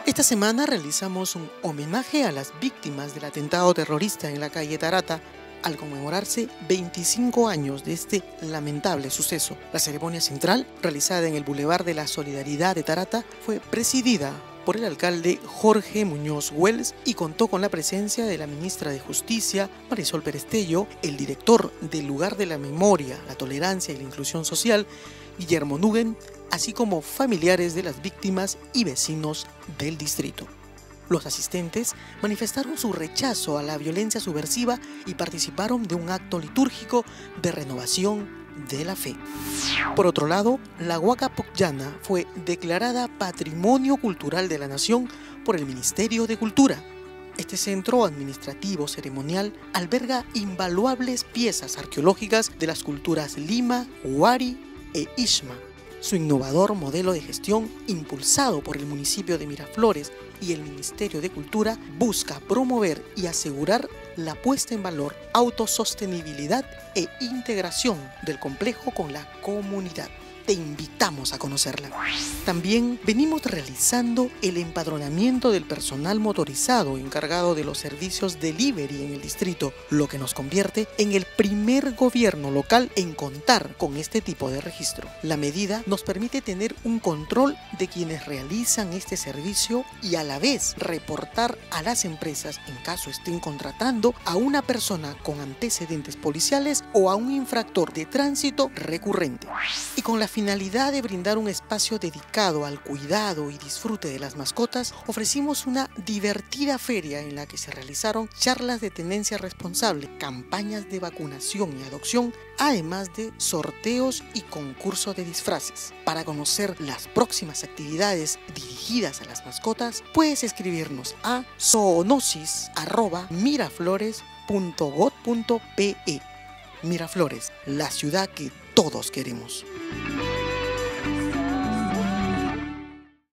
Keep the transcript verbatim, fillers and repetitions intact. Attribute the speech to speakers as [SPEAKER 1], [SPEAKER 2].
[SPEAKER 1] Esta semana realizamos un homenaje a las víctimas del atentado terrorista en la calle Tarata al conmemorarse veinticinco años de este lamentable suceso. La ceremonia central, realizada en el Boulevard de la Solidaridad de Tarata, fue presidida por el alcalde Jorge Muñoz Wells y contó con la presencia de la ministra de Justicia, Marisol Perestello, el director del Lugar de la Memoria, la Tolerancia y la Inclusión Social, Guillermo Nugent, así como familiares de las víctimas y vecinos del distrito. Los asistentes manifestaron su rechazo a la violencia subversiva y participaron de un acto litúrgico de renovación de la fe. Por otro lado, la Huaca Pucllana fue declarada Patrimonio Cultural de la Nación por el Ministerio de Cultura. Este centro administrativo ceremonial alberga invaluables piezas arqueológicas de las culturas Lima, Huari e Ishma. Su innovador modelo de gestión, impulsado por el municipio de Miraflores y el Ministerio de Cultura, busca promover y asegurar la puesta en valor, autosostenibilidad e integración del complejo con la comunidad. Te invitamos a conocerla. También venimos realizando el empadronamiento del personal motorizado encargado de los servicios delivery en el distrito, lo que nos convierte en el primer gobierno local en contar con este tipo de registro. La medida nos permite tener un control de quienes realizan este servicio y a la vez reportar a las empresas en caso estén contratando a una persona con antecedentes policiales o a un infractor de tránsito recurrente. Y con la finalidad de brindar un espacio dedicado al cuidado y disfrute de las mascotas, ofrecimos una divertida feria en la que se realizaron charlas de tenencia responsable, campañas de vacunación y adopción, además de sorteos y concursos de disfraces. Para conocer las próximas actividades dirigidas a las mascotas, puedes escribirnos a zoonosis arroba miraflores punto gob punto pe. Miraflores, la ciudad que todos queremos.